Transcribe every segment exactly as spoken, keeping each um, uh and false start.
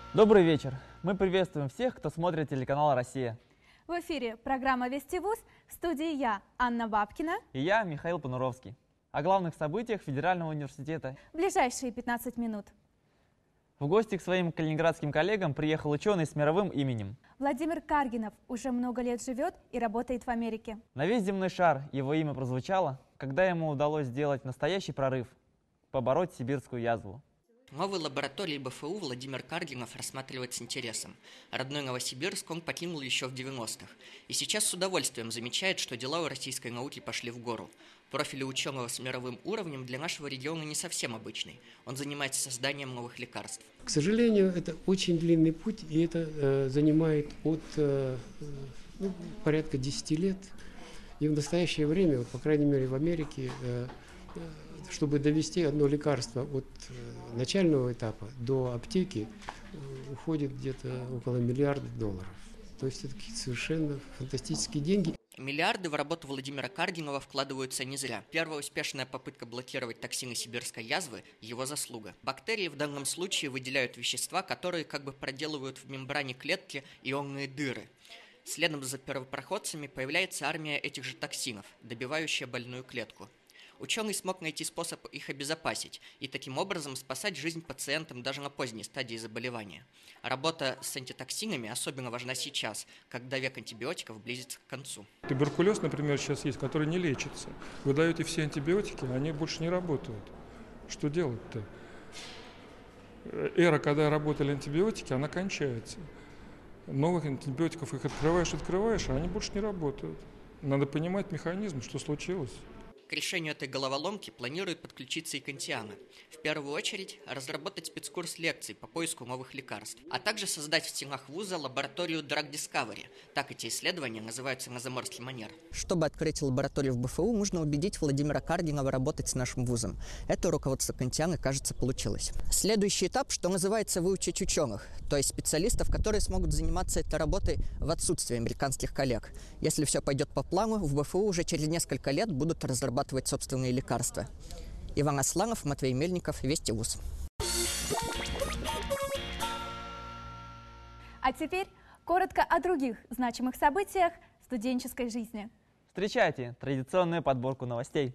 Добрый вечер. Мы приветствуем всех, кто смотрит телеканал «Россия». В эфире программа «Вести ВУЗ», в студии я, Анна Бабкина. И я, Михаил Понуровский. О главных событиях Федерального университета. В ближайшие пятнадцать минут. В гости к своим калининградским коллегам приехал ученый с мировым именем. Владимир Каргинов уже много лет живет и работает в Америке. На весь земной шар его имя прозвучало, когда ему удалось сделать настоящий прорыв – побороть сибирскую язву. Новую лабораторию БФУ Владимир Каргинов рассматривает с интересом. Родной Новосибирск он покинул еще в девяностых. И сейчас с удовольствием замечает, что дела у российской науки пошли в гору. Профиль ученого с мировым уровнем для нашего региона не совсем обычный. Он занимается созданием новых лекарств. К сожалению, это очень длинный путь, и это э, занимает от э, ну, порядка десяти лет. И в настоящее время, вот, по крайней мере в Америке, э, чтобы довести одно лекарство от э, начального этапа до аптеки, э, уходит где-то около миллиарда долларов. То есть это какие-то совершенно фантастические деньги. Миллиарды в работу Владимира Каргинова вкладываются не зря. Первая успешная попытка блокировать токсины сибирской язвы – его заслуга. Бактерии в данном случае выделяют вещества, которые как бы проделывают в мембране клетки ионные дыры. Следом за первопроходцами появляется армия этих же токсинов, добивающая больную клетку. Ученый смог найти способ их обезопасить и таким образом спасать жизнь пациентам даже на поздней стадии заболевания. Работа с антитоксинами особенно важна сейчас, когда век антибиотиков близится к концу. Туберкулез, например, сейчас есть, который не лечится. Вы даете все антибиотики, они больше не работают. Что делать-то? Эра, когда работали антибиотики, она кончается. Новых антибиотиков их открываешь, открываешь, а они больше не работают. Надо понимать механизм, что случилось. К решению этой головоломки планируют подключиться и кантианы. В первую очередь, разработать спецкурс лекций по поиску новых лекарств, а также создать в стенах вуза лабораторию Drug Discovery. Так эти исследования называются на заморский манер. Чтобы открыть лабораторию в БФУ, нужно убедить Владимира Каргинова работать с нашим вузом. Это руководство кантианы, кажется, получилось. Следующий этап, что называется, выучить ученых, то есть специалистов, которые смогут заниматься этой работой в отсутствии американских коллег. Если все пойдет по плану, в БФУ уже через несколько лет будут разрабатывать собственные лекарства. Иван Асланов, Матвей Мельников, Вести ВУЗ. А теперь коротко о других значимых событиях студенческой жизни. Встречайте традиционную подборку новостей.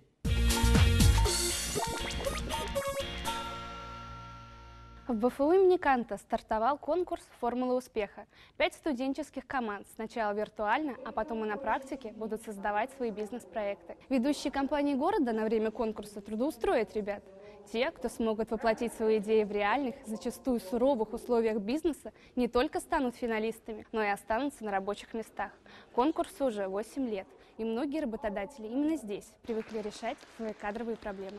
В БФУ имени Канта стартовал конкурс «Формула успеха». Пять студенческих команд сначала виртуально, а потом и на практике будут создавать свои бизнес-проекты. Ведущие компании города на время конкурса трудоустроят ребят. Те, кто смогут воплотить свои идеи в реальных, зачастую суровых условиях бизнеса, не только станут финалистами, но и останутся на рабочих местах. Конкурсу уже восемь лет, и многие работодатели именно здесь привыкли решать свои кадровые проблемы.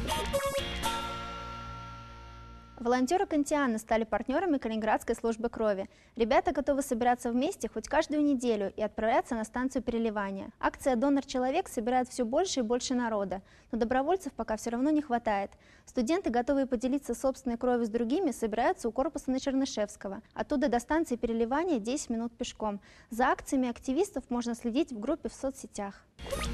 Волонтеры Кантианы стали партнерами Калининградской службы крови. Ребята готовы собираться вместе хоть каждую неделю и отправляться на станцию переливания. Акция «Донор-человек» собирает все больше и больше народа, но добровольцев пока все равно не хватает. Студенты, готовые поделиться собственной кровью с другими, собираются у корпуса на Чернышевского. Оттуда до станции переливания десять минут пешком. За акциями активистов можно следить в группе в соцсетях.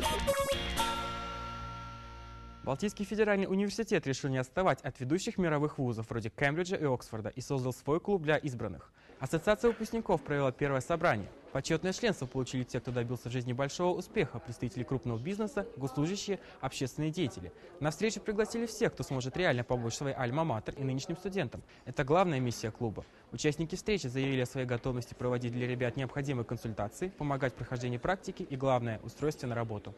Балтийский федеральный университет решил не отставать от ведущих мировых вузов вроде Кембриджа и Оксфорда и создал свой клуб для избранных. Ассоциация выпускников провела первое собрание. Почетное членство получили те, кто добился в жизни большого успеха, представители крупного бизнеса, госслужащие, общественные деятели. На встречу пригласили всех, кто сможет реально помочь своей альма-матер и нынешним студентам. Это главная миссия клуба. Участники встречи заявили о своей готовности проводить для ребят необходимые консультации, помогать в прохождении практики и, главное, устройстве на работу.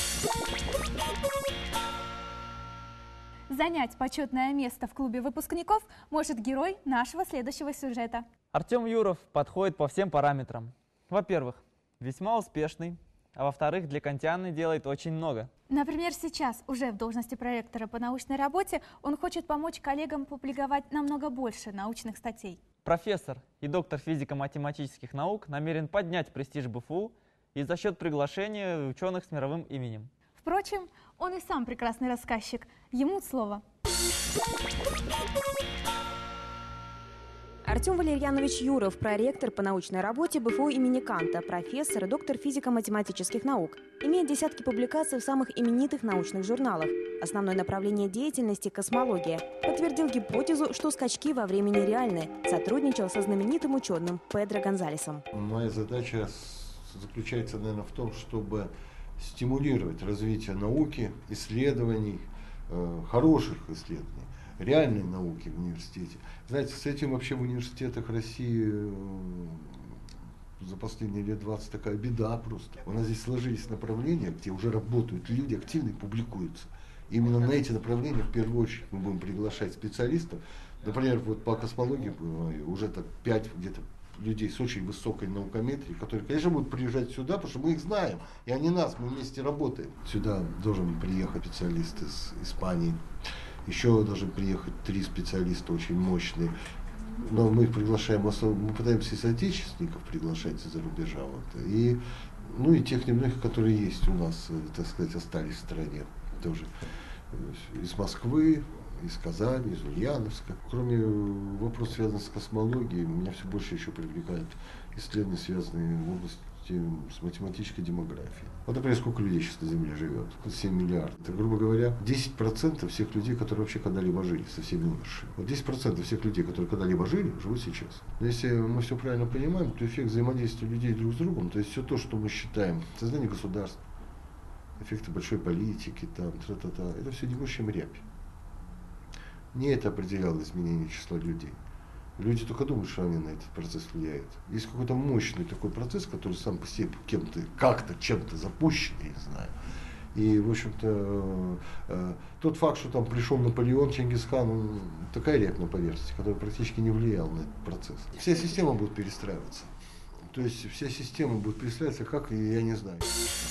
Занять почетное место в клубе выпускников может герой нашего следующего сюжета. Артем Юров подходит по всем параметрам. Во-первых, весьма успешный, а во-вторых, для Кантианы делает очень много. Например, сейчас, уже в должности проректора по научной работе, он хочет помочь коллегам публиковать намного больше научных статей. Профессор и доктор физико-математических наук намерен поднять престиж БФУ и за счет приглашения ученых с мировым именем. Впрочем, он и сам прекрасный рассказчик. Ему слово. Артем Валерьянович Юров, проректор по научной работе БФУ имени Канта, профессор и доктор физико-математических наук. Имеет десятки публикаций в самых именитых научных журналах. Основное направление деятельности – космология. Подтвердил гипотезу, что скачки во времени реальны. Сотрудничал со знаменитым ученым Педро Гонзалесом. Моя задача заключается, наверное, в том, чтобы стимулировать развитие науки, исследований, э, хороших исследований, реальной науки в университете. Знаете, с этим вообще в университетах России э, за последние лет двадцать такая беда просто. У нас здесь сложились направления, где уже работают люди, активно публикуются. Именно на эти направления в первую очередь мы будем приглашать специалистов. Например, вот по космологии уже так пять где-то людей с очень высокой наукометрией, которые, конечно, будут приезжать сюда, потому что мы их знаем, и они нас, мы вместе работаем. Сюда должен приехать специалист из Испании, еще должны приехать три специалиста очень мощные, но мы их приглашаем, мы пытаемся из отечественников приглашать из-за рубежа, вот, и, ну и тех немногих, которые есть у нас, так сказать, остались в стране, тоже из Москвы, из Казани, из Ульяновска. Кроме вопросов, связанных с космологией, меня все больше еще привлекают исследования, связанные в области с математической демографией. Вот, например, сколько людей сейчас на Земле живет? семь миллиардов. Это, грубо говоря, десять процентов всех людей, которые вообще когда-либо жили, совсем умершие. Вот десять процентов всех людей, которые когда-либо жили, живут сейчас. Но если мы все правильно понимаем, то эффект взаимодействия людей друг с другом, то есть все то, что мы считаем, создание государств, эффекты большой политики, там, тра-та-та, это все не больше, чем рябь. Не это определяло изменение числа людей. Люди только думают, что они на этот процесс влияют. Есть какой-то мощный такой процесс, который сам по себе кем-то, как-то, чем-то запущен, я не знаю. И, в общем-то, э, тот факт, что там пришел Наполеон, Чингисхан, он такая рябь на поверхности, которая практически не влияла на этот процесс. Вся система будет перестраиваться. То есть вся система будет перестраиваться, как, я не знаю.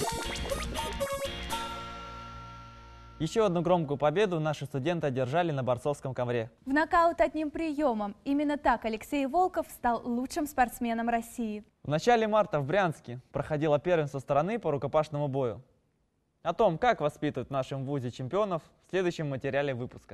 Еще одну громкую победу наши студенты одержали на борцовском ковре. В нокаут одним приемом. Именно так Алексей Волков стал лучшим спортсменом России. В начале марта в Брянске проходило первенство страны по рукопашному бою. О том, как воспитывают в нашем вузе чемпионов, в следующем материале выпуска.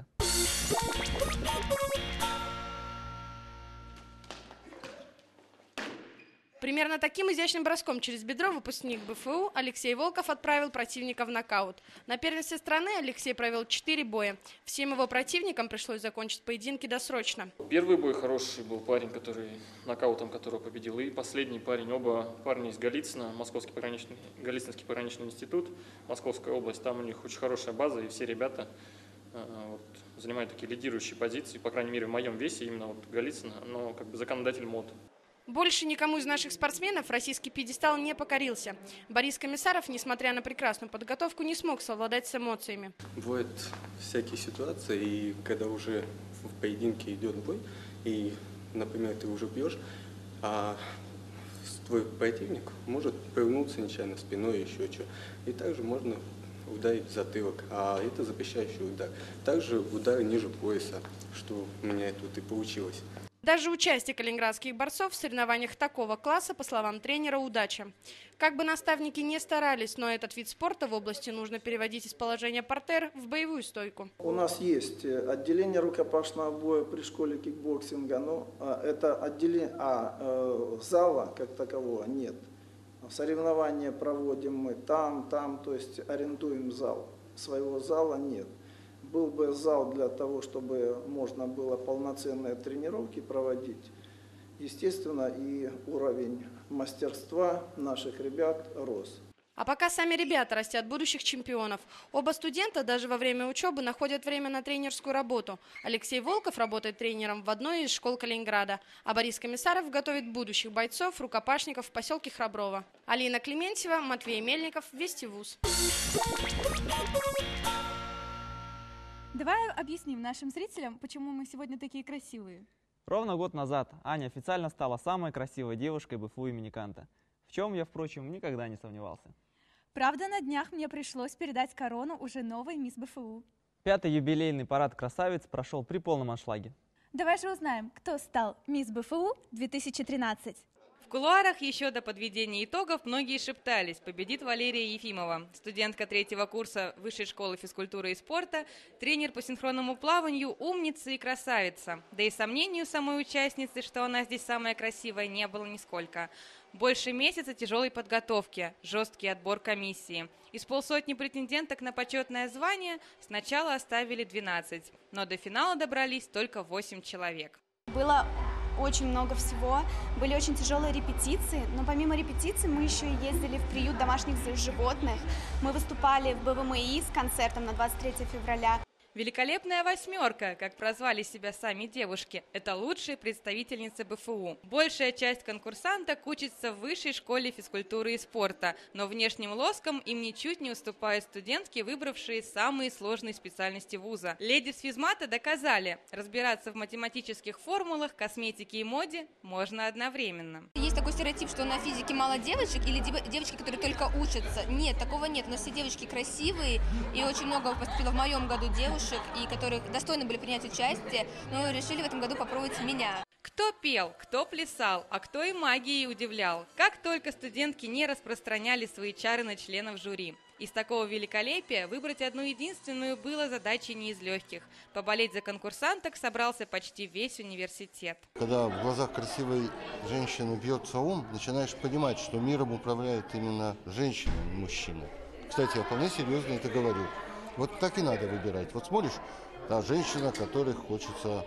Примерно таким изящным броском через бедро выпускник БФУ Алексей Волков отправил противника в нокаут. На первенстве страны Алексей провел четыре боя. Всем его противникам пришлось закончить поединки досрочно. Первый бой хороший был парень, который нокаутом которого победил. И последний парень, оба парня из Голицына, Московский пограничный, Голицынский пограничный институт, Московская область. Там у них очень хорошая база, и все ребята э, вот, занимают такие лидирующие позиции, по крайней мере в моем весе, именно вот Голицына, но как бы законодатель мод. Больше никому из наших спортсменов российский пьедестал не покорился. Борис Комиссаров, несмотря на прекрасную подготовку, не смог совладать с эмоциями. Бывают всякие ситуации, и когда уже в поединке идет бой, и, например, ты уже бьешь, а твой противник может прыгнуться нечаянно спиной, еще что. И также можно ударить в затылок, а это запрещающий удар. Также удар ниже пояса, что у меня тут и получилось. Даже участие калининградских борцов в соревнованиях такого класса, по словам тренера, удача. Как бы наставники не старались, но этот вид спорта в области нужно переводить из положения партер в боевую стойку. У нас есть отделение рукопашного боя при школе кикбоксинга, но это отделение, а э, зала как такового нет. Соревнования проводим мы там, там, то есть арендуем зал. Своего зала нет. Был бы зал для того, чтобы можно было полноценные тренировки проводить. Естественно, и уровень мастерства наших ребят рос. А пока сами ребята растят будущих чемпионов. Оба студента даже во время учебы находят время на тренерскую работу. Алексей Волков работает тренером в одной из школ Калининграда, а Борис Комиссаров готовит будущих бойцов, рукопашников в поселке Храброво. Алина Клементьева, Матвей Мельников, Вести ВУЗ. Давай объясним нашим зрителям, почему мы сегодня такие красивые. Ровно год назад Аня официально стала самой красивой девушкой БФУ имени Канта. В чем я, впрочем, никогда не сомневался. Правда, на днях мне пришлось передать корону уже новой мисс БФУ. Пятый юбилейный парад красавиц прошел при полном аншлаге. Давай же узнаем, кто стал мисс БФУ две тысячи тринадцать. В кулуарах еще до подведения итогов многие шептались: победит Валерия Ефимова, студентка третьего курса Высшей школы физкультуры и спорта, тренер по синхронному плаванию, умница и красавица. Да и сомнений у самой участницы, что она здесь самая красивая, не было нисколько. Больше месяца тяжелой подготовки, жесткий отбор комиссии. Из полсотни претенденток на почетное звание сначала оставили двенадцать, но до финала добрались только восемь человек. Было очень много всего, были очень тяжелые репетиции, но помимо репетиций мы еще и ездили в приют домашних животных, мы выступали в бэ вэ эм и с концертом на двадцать третье февраля. Великолепная восьмерка, как прозвали себя сами девушки, это лучшие представительницы бэ эф у. Большая часть конкурсанток учится в Высшей школе физкультуры и спорта, но внешним лоском им ничуть не уступают студентки, выбравшие самые сложные специальности вуза. Леди с физмата доказали, разбираться в математических формулах, косметике и моде можно одновременно. Есть такой стереотип, что на физике мало девочек или девочки, которые только учатся. Нет, такого нет. У нас все девочки красивые, и очень много поступило в моем году девушек, и которые достойны были принять участие, но решили в этом году попробовать меня. Кто пел, кто плясал, а кто и магией удивлял. Как только студентки не распространяли свои чары на членов жюри. Из такого великолепия выбрать одну единственную было задачей не из легких. Поболеть за конкурсанток собрался почти весь университет. Когда в глазах красивой женщины бьется ум, начинаешь понимать, что миром управляет именно женщина, а не мужчина. Кстати, я вполне серьезно это говорю. Вот так и надо выбирать. Вот смотришь, та женщина, которой хочется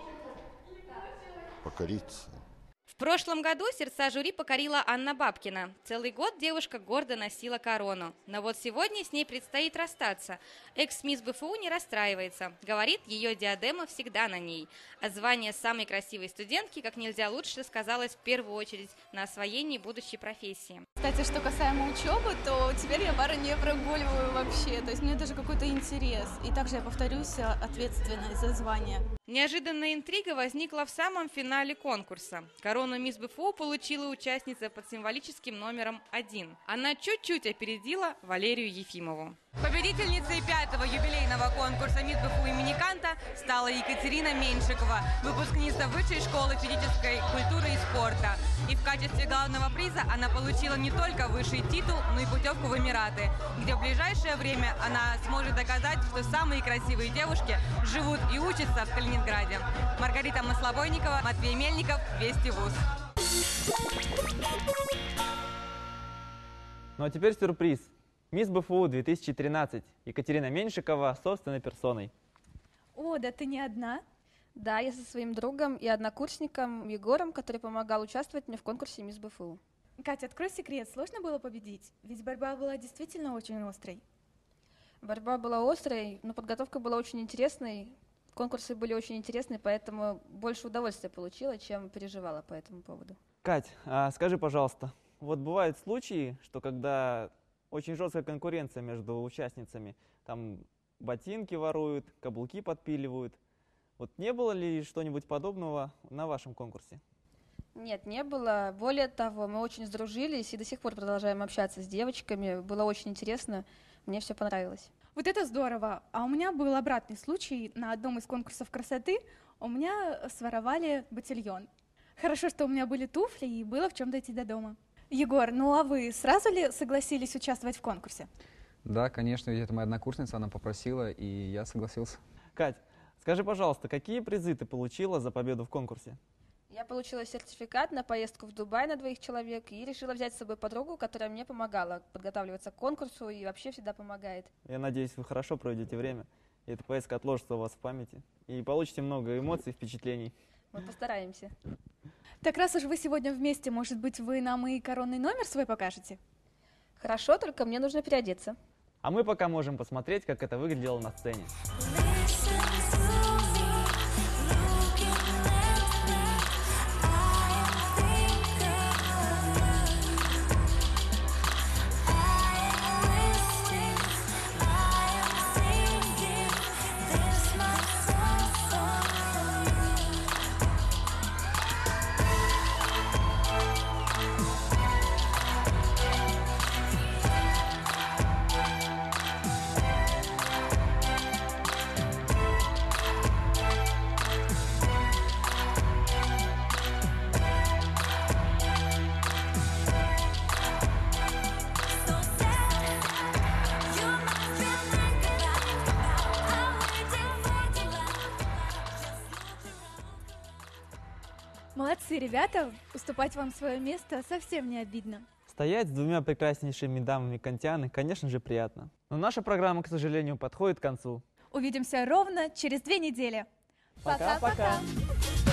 покориться. В прошлом году сердца жюри покорила Анна Бабкина. Целый год девушка гордо носила корону. Но вот сегодня с ней предстоит расстаться. Экс-мисс бэ эф у не расстраивается. Говорит, ее диадема всегда на ней. А звание самой красивой студентки как нельзя лучше сказалось в первую очередь на освоении будущей профессии. Кстати, что касаемо учебы, то теперь я пары не прогуливаю вообще. То есть мне даже какой-то интерес. И также я повторюсь, ответственность за звание. Неожиданная интрига возникла в самом финале конкурса. Корону мисс бэ эф у получила участница под символическим номером один. Она чуть-чуть опередила Валерию Ефимову. Победительницей пятого юбилейного конкурса мисс бэ эф у имени Канта стала Екатерина Меньшикова, выпускница Высшей школы физической культуры и спорта. И в качестве главного приза она получила не только высший титул, но и путевку в Эмираты, где в ближайшее время она сможет доказать, что самые красивые девушки живут и учатся в Калининграде. Маргарита Маслобойникова, Матвей Мельников, Вести ВУЗ. Ну а теперь сюрприз. Мисс бэ эф у две тысячи тринадцать. Екатерина Меньшикова собственной персоной. О, да ты не одна? Да, я со своим другом и однокурсником Егором, который помогал участвовать мне в конкурсе мисс бэ эф у. Катя, открой секрет, сложно было победить? Ведь борьба была действительно очень острой. Борьба была острой, но подготовка была очень интересной. Конкурсы были очень интересные, поэтому больше удовольствия получила, чем переживала по этому поводу. Кать, а скажи, пожалуйста, вот бывают случаи, что когда очень жесткая конкуренция между участницами, там ботинки воруют, каблуки подпиливают. Вот не было ли что-нибудь подобного на вашем конкурсе? Нет, не было. Более того, мы очень сдружились и до сих пор продолжаем общаться с девочками. Было очень интересно, мне все понравилось. Вот это здорово. А у меня был обратный случай. На одном из конкурсов красоты у меня своровали ботильон. Хорошо, что у меня были туфли и было в чем дойти до дома. Егор, ну а вы сразу ли согласились участвовать в конкурсе? Да, конечно, ведь это моя однокурсница, она попросила, и я согласился. Кать, скажи, пожалуйста, какие призы ты получила за победу в конкурсе? Я получила сертификат на поездку в Дубай на двоих человек и решила взять с собой подругу, которая мне помогала подготавливаться к конкурсу и вообще всегда помогает. Я надеюсь, вы хорошо проведете время, и эта поездка отложится у вас в памяти, и получите много эмоций, впечатлений. Мы постараемся. Так раз уж вы сегодня вместе, может быть, вы нам и коронный номер свой покажете? Хорошо, только мне нужно переодеться. А мы пока можем посмотреть, как это выглядело на сцене. ребята, уступать вам свое место совсем не обидно. Стоять с двумя прекраснейшими дамами Кантианы, конечно же, приятно. Но наша программа, к сожалению, подходит к концу. Увидимся ровно через две недели. Пока-пока!